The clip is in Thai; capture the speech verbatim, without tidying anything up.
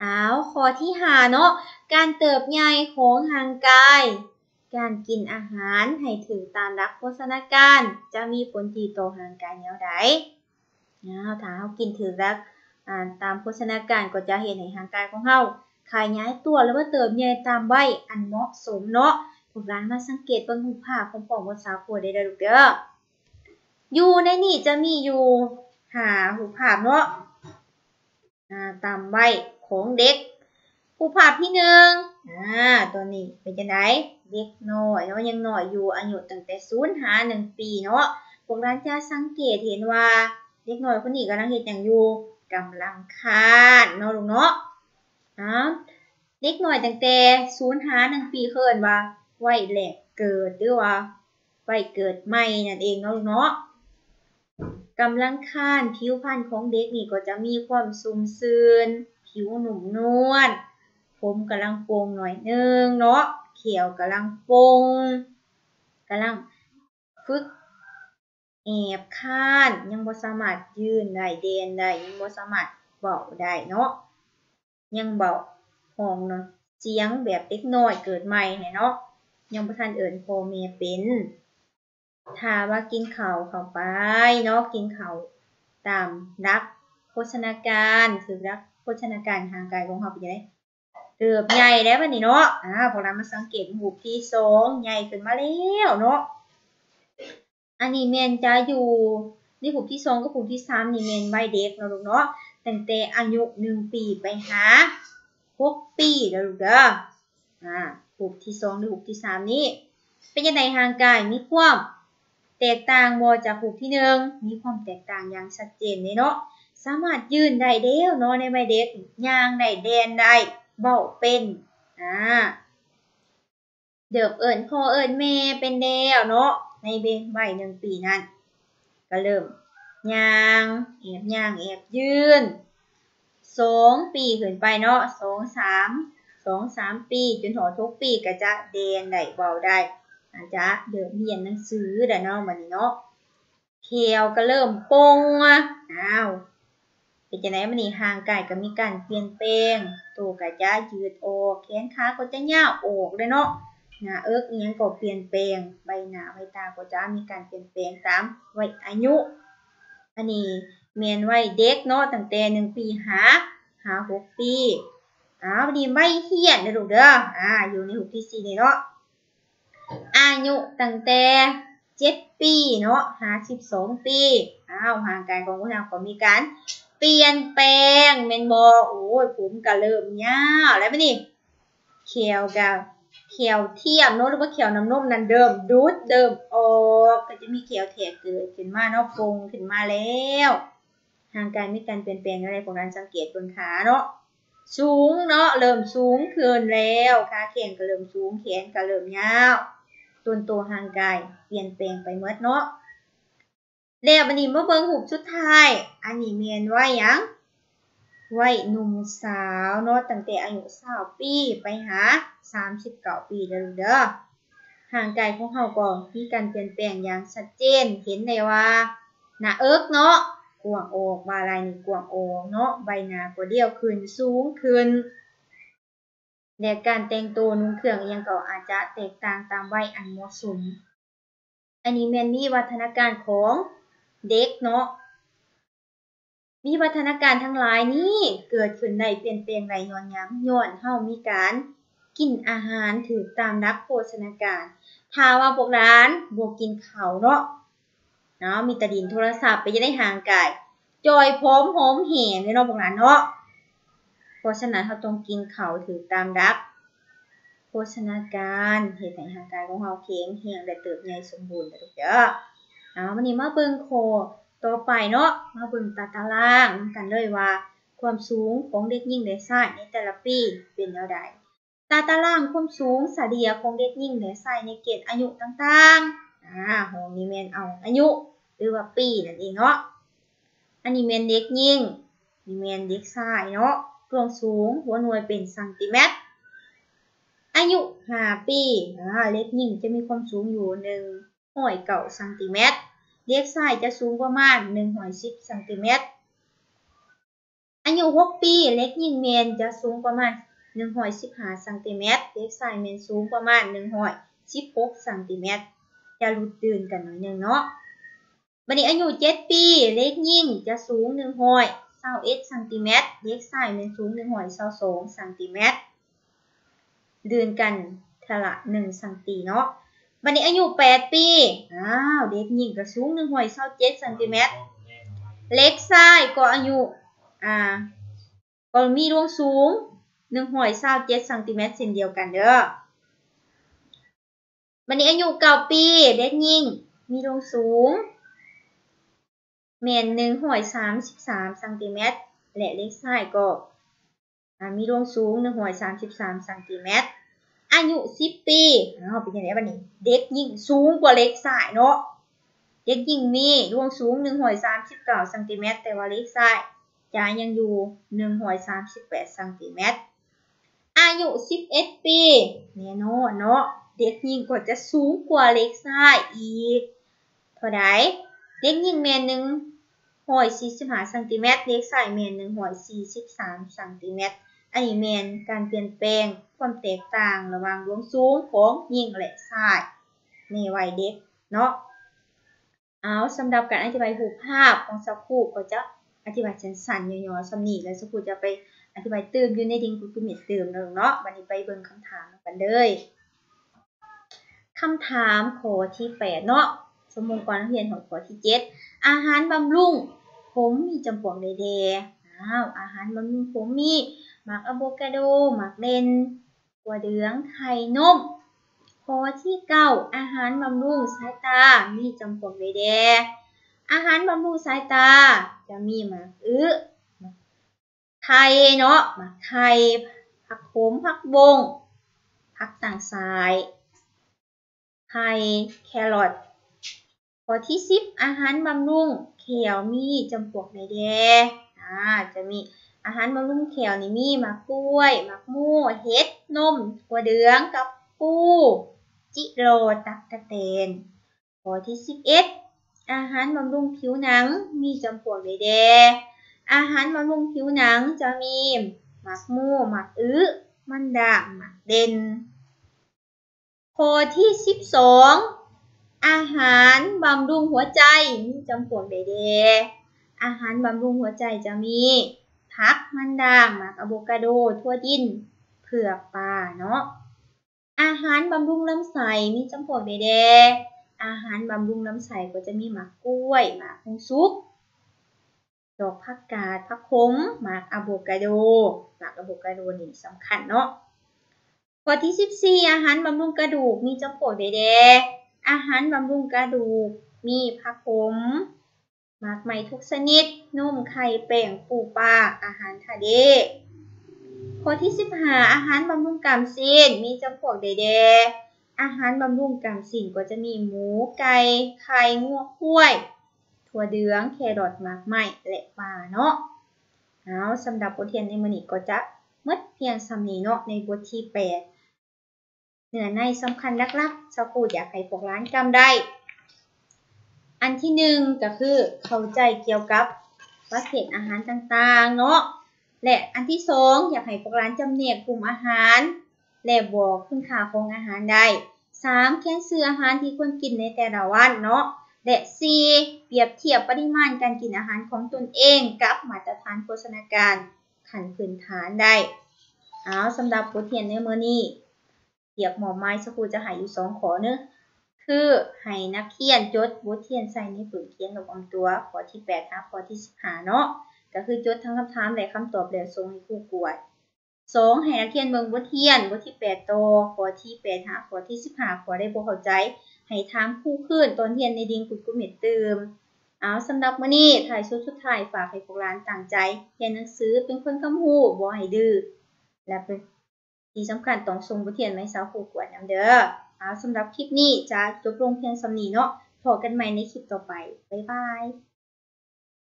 อ้าวข้อที่ห้าเนาะการเติบใหญ่ของร่างกายการกินอาหารให้ถึงตามหลักโภชนาการจะมีผลดีต่อร่างกายแนวใดอ้าวถ้าเรากินถึงหลักอ่าตามโภชนาการก็จะเฮ็ดให้ร่างกายของเราขยายตัวแล้วก็เติบใหญ่ตามวัยอันเหมาะสมเนาะพวกเรามาสังเกตเบิ่งรูปภาพของปองภาษาขวดได้เด้อลูกเด้ออยู่ในนี่จะมีอยู่ห้ารูปภาพเนาะอ่าตามวัยของเด็กรูปภาพที่หนึ่งอ่าตัวนี้เป็นจังได๋เด็กน้อยเนาะยังน้อยอยู่อายุตั้งแต่ศูนย์หาหนึ่งปีเนาะพวกเราจะสังเกตเห็นว่าเด็กน้อยคนนี้กำลังเฮ็ดหยังอยู่กำลังคลานเนาะลูกเนาะอ้าวเด็กน้อยตั้งแต่ศูนย์หาหนึ่งปีเอิ้นว่าวัยแรกเกิดหรือว่าวัยเกิดใหม่นั่นเองเนาะลูกเนาะกำลังคลานผิวพรรณของเด็กนี่ก็จะมีความชุ่มชื้นผิวนุ่มนวลผมกำลังโป่งหน่อยนึงเนาะเขียวกำลังโป่งกำลังฝึกแอบคลานยังบ่สามารถยืนได้เดินได้ยังบ่สามารถเว้าได้เนาะยังเว้าห้องเนาะเสียงแบบเด็กน้อยเกิดใหม่เนาะยังบ่ทันเอิ้นพ่อแม่เป็นถ้าว่ากินข้าวเข้าไปเนาะกินข้าวตามหลักโภชนาการคือหลักโภชนาการร่างกายของเราเป็นจังได๋เติบใหญ่แล้วบัดนี้เนาะอ่าพวกเรามาสังเกตรูปที่สองใหญ่ขึ้นมาแล้วเนาะอันนี้แม่นจะอยู่ในรูปที่สองกับรูปที่สามนี่แม่นวัยเด็กเนาะลูกเนาะตั้งแต่อายุหนึ่งปีไปหาหกปีเด้อลูกเด้ออ่ารูปที่สองหรือรูปที่สามนี้เป็นจังได๋ร่างกายมีความแตกต่างบ่จากรูปที่หนึ่งมีความแตกต่างอย่างชัดเจนเลยเนาะสามารถยืนได้แล้วเนาะในวัยเด็กย่างได้เดินได้เว้าเป็นอ่าเดิบเอิ้นพ่อเอิ้นแม่เป็นแล้วเนาะในวัยหนึ่งปีนั้นก็เริ่มย่างแอบย่างแอบยืนสองปีขึ้นไปเนาะสอง สาม สอง สามปีจนถึงหกปีก็จะเดินได้เว้าได้อาจจะเริ่มเรียนหนังสือแล้วเนาะบัดนี้เนาะแขวก็เริ่มป่งอ้าวเป็นจังได๋บัดนี้ร่างกายก็มีการเปลี่ยนแปลงตัวก็จะยืดออกแขนขาก็จะยาวออกเลยเนาะหน้าเอิกอิหยังก็เปลี่ยนแปลงใบหน้าใบตาก็จะมีการเปลี่ยนแปลงตามวัยอายุอันนี้แม่นวัยเด็กเนาะตั้งแต่หนึ่งปีหาหาหกปีอ้าวบัดนี้วัยเรียนเด้อลูกเด้ออ่าอยู่ในรูปที่สี่นี่เนาะอายุตั้งแต่เจ็ดปีเนาะหาสิบสองปีอ้าวร่างกายของพวกเราก็มีการเปลี่ยนแปลงแม่นบ่โอ้ยผมก็เริ่มยาวแล้วบัดนี้แขวก็แขวเทียมเนาะหรือว่าแขวน้ำนมนั่นเดิมดูดเดิมออกก็จะมีแขวแถกเกิดขึ้นมาเนาะโป่งขึ้นมาแล้วร่างกายมีการเปลี่ยนแปลงอะไรพวกนั้นสังเกตบนขาเนาะสูงเนาะเริ่มสูงขึ้นแล้วขาแขนก็เริ่มสูงแขนก็เริ่มยาวต้นตัวร่างกายเปลี่ยนแปลงไปหมดเนาะแล้วบัดนี้มาเบิ่งรูปสุดท้ายอันนี้แม่นวัยหยังวัยหนุ่มสาวเนาะตั้งแต่อายุยี่สิบปีไปหาสามสิบเก้าปีเด้อลูกเด้อร่างกายของเราก็มีการเปลี่ยนแปลงอย่างชัดเจนเห็นได้ว่าหน้าเอิกเนาะกว้างออกว่าลายนี่กว้างออกเนาะใบหน้าก็เรียวขึ้นสูงขึ้นและการแต่งตัวนุ่งเครื่องอิหยังก็อาจจะแตกต่างตามวัยอันเหมาะสมอันนี้แม่นวิวัฒนาการของเด็กเนาะวิวัฒนาการทั้งหลายนี้เกิดขึ้นได้เปลี่ยนแปลงได้ย้อนหยังย้อนเฮามีการกินอาหารถูกตามหลักโภชนาการถ้าว่าพวกหลานบ่กินข้าวเนาะเนาะมีแต่ดินโทรศัพท์ไปจะได้ห่างกายจอยพร้อมหอมแหงเนาะพวกหลานเนาะเพราะฉะนั้นเฮาต้องกินข้าวถูกตามหลักโภชนาการเฮ็ดให้ร่างกายของเฮาแข็งแรงและเติบใหญ่สมบูรณ์เด้อเด้อเอาวันนี้มาเบิ่งข้อต่อไปเนาะมาเบิ่งตาตารางกันเลยว่าความสูงของเด็กหญิงและชายในแต่ละปีเป็นแนวใดตาตารางความสูงเฉลี่ยของเด็กหญิงและชายในเกณฑ์อายุต่างๆอ่าห้องนี้แม่นเอาอายุหรือว่าปีนั่นเองเนาะอันนี้แม่นเด็กหญิงนี่แม่นเด็กชายเนาะความสูงหัวหน่วยเป็นเซนติเมตรอายุห้าปีอ่าเด็กหญิงจะมีความสูงอยู่หนึ่งร้อยเก้าเซนติเมตรเด็กชายจะสูงประมาณหนึ่งร้อยสิบเซนติเมตรอายุหกปีเล็กยิ่งเมนจะสูงประมาณหนึ่งร้อยสิบห้าเซนติเมตรเด็กชายเมนสูงประมาณหนึ่งร้อยสิบหกเซนติเมตรจะรุดตื่นกันหน่อยนึงเนาะบัดนี้อายุเจ็ดปีเล็กยิ่งจะสูงหนึ่งร้อยยี่สิบเอ็ดเซนติเมตรเด็กชายเมนสูงหนึ่งร้อยยี่สิบสองเซนติเมตรเดือนกันทละหนึ่งเซนติเนาะบัดนี้อายุแปดปีอ้าวเด็กหญิงก็สูงหนึ่งร้อยยี่สิบเจ็ดเซนติเมตรเล็กชายก็อายุอ่าก็มีดวงสูงหนึ่งร้อยยี่สิบเจ็ดเซนติเมตรเช่นเดียวกันเด้อบัดนี้อายุเก้าปีเด็กหญิงมีดวงสูงแม่นหนึ่งร้อยสามสิบสามเซนติเมตรและเล็กชายก็อ่ามีดวงสูงหนึ่งร้อยสามสิบสามเซนติเมตรอายุสิบปีอ้าวเป็นจังได๋บัดนี้เด็กหญิงสูงกว่าเล็กชายเนาะเด็กหญิงมีดวงสูงหนึ่งร้อยสามสิบเก้าเซนติเมตรแต่ว่าเล็กชายจะยังอยู่หนึ่งร้อยสามสิบแปดเซนติเมตรอายุสิบเอ็ดปีแน่นอนเนาะเด็กหญิงก็จะสูงกว่าเล็กชายอีกเท่าใดเด็กหญิงแม่นหนึ่งร้อยสี่สิบห้าเซนติเมตรเด็กชายแม่นหนึ่งร้อยสี่สิบสามเซนติเมตรอันนี้แม่นการเปลี่ยนแปลงความแตกต่างระหว่างดวงสูงของหญิงและชายในวัยเด็กเนาะเอาสำหรับการอธิบายรูปภาพของสักครู่ก็จะอธิบายสั้นๆย่อๆสำนี้แล้วสักครู่จะไปอธิบายเติมอยู่ในดิงกูเมตเติมเนาะวันนี้ไปเบิ่งคำถามกันเลยคำถามข้อที่แปดเนาะสมมุติก่อนเรียนของข้อที่เจ็ดอาหารบำรุงผมมีจำพวกใดๆอ้าวอาหารบำรุงผมมีหมากอะโวคาโดหมากเลนถั่วเหลืองไข่นมข้อที่เก้าอาหารบำรุงสายตามีจำพวกใดๆอาหารบำรุงสายตาจะมีหมากอึไข่เนาะหมากไข่ผักโขมผักบงผักต่างสายไข่แครอทข้อที่สิบอาหารบำรุงแขวมีจำพวกใดๆอ่าจะมีอาหารบำรุงแขวนี่มีหมากกล้วยหมากมู่เห็ดนมถั่วเหลืองกับปูจิโรตักกะแตนข้อที่สิบเอ็ดอาหารบำรุงผิวหนังมีจำพวกใดๆอาหารบำรุงผิวหนังจะมีหมากมู่หมากอื้อมันด่างหมากเด่นข้อที่สิบสองอาหารบำรุงหัวใจมีจำพวกใดๆอาหารบำรุงหัวใจจะมีผักมันด่างหมากอะโวคาโดถั่วดินเผือกปลาเนาะอาหารบำรุงลำไส้มีจำพวกใดๆอาหารบำรุงลำไส้ก็จะมีหมากกล้วยหมากฮุงซุกดอกผักกาดผักขมหมากอะโวคาโดหมากอะโวคาโดนี่สำคัญเนาะข้อที่สิบสี่อาหารบำรุงกระดูกมีจำพวกใดๆอาหารบำรุงกระดูกมีผักขมหมากไหมทุกชนิดนมไข่แป้งปูปลาอาหารทะเลข้อที่สิบห้าอาหารบำรุงกล้ามเส้นมีจำพวกใดๆอาหารบำรุงกล้ามเส้นก็จะมีหมูไก่ไข่งัวข้วยถั่วเหลืองแครอทหมากไหมและปลาเนาะเอาสำหรับบทเรียนในมื้อนี้ก็จะหมดเพียงส่ำนี้เนาะในบทที่แปดเนื้อในสำคัญหลักๆสักครู่อยากให้พวกหลานจำได้อันที่หนึ่งก็คือเข้าใจเกี่ยวกับประเภทอาหารต่างๆเนาะและอันที่สองอยากให้พวกหลานจำแนกกลุ่มอาหารและบอกคุณค่าของอาหารได้สามเขียนชื่ออาหารที่ควรกินในแต่ละวันเนาะและสี่เปรียบเทียบปริมาณการกินอาหารของตนเองกับมาตรฐานโภชนาการขั้นพื้นฐานได้เอาสำหรับบทเรียนในมื้อนี้เรียกหมอไม้สักครู่จะให้อยู่สองข้อเนาะคือให้นักเรียนจดบทเรียนใส่ในปึกเขียนประจำตัวข้อที่แปดหาข้อที่สิบห้าเนาะก็คือจดทั้งคำถามและคำตอบแล้วส่งให้ครูกวดสองให้นักเรียนเบิ่งบทเรียนบทที่แปดต่อข้อที่แปดหาข้อที่สิบห้าข้อได้บ่เข้าใจให้ถามครูคืนตอนเรียนในดิ่งคุณครูเม็ดเติมเอาสำหรับมื้อนี้ถ่ายชุดสุดท้ายฝากให้พวกหลานตั้งใจเรียนหนังสือเป็นคนคำฮู้บ่ให้ดื้อและเป็นที่สำคัญต้องส่งบทเรียนมาให้สาวครูกวดนำเด้อเอาสำหรับคลิปนี้จะจบลงเพียงส่ำนี้เนาะพบกันใหม่ในคลิปต่อไปบ๊ายบาย